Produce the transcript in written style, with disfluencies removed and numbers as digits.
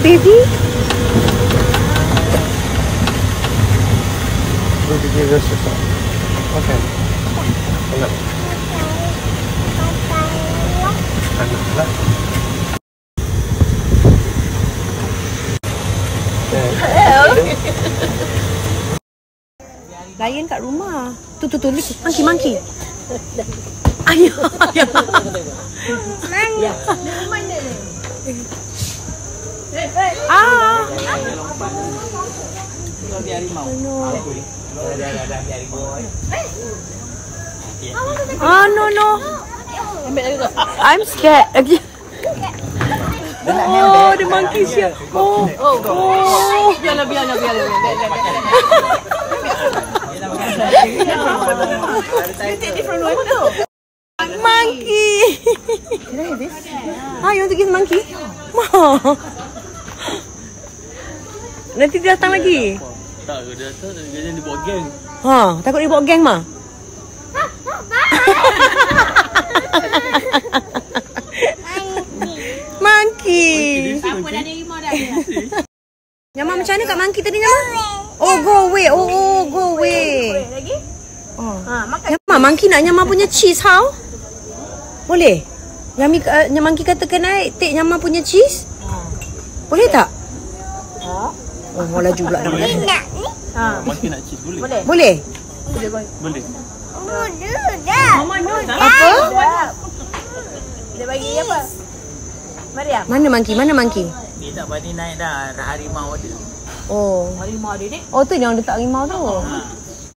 baby. Okay. Lion kat rumah. Tu. Monkey. Ayah. Mana? Ah. Oh no. I'm scared. Oh, the monkey's here. Oh. Biarlah. Take different one tau. Monkey. Can I have this? Ah, you want to give monkey? Ma. Nanti dia datang lagi. Tak, dia datang dia dibawa geng. Ha, takut dibawa geng mah. Monkey. Apa dah ada rimau dah? Nyama macam mana kat monkey tadi Nyama? Oh, go away. Oh, go away. Lagi? Oh. Makan. Nyama, monkey nak Nyama punya cheese, how? Boleh? Monkey kata kena take Nyama punya cheese? Boleh tak? Oh, laju pula dah. Monkey nak cheese boleh? Boleh? Boleh. Mama no dah. Apa? Dia bagi apa? Mariam. Mana monkey? Dia tak berani naik dah harimau dia. Oh. Harimau dia ni. Oh, tu yang letak rimau tu. Ha.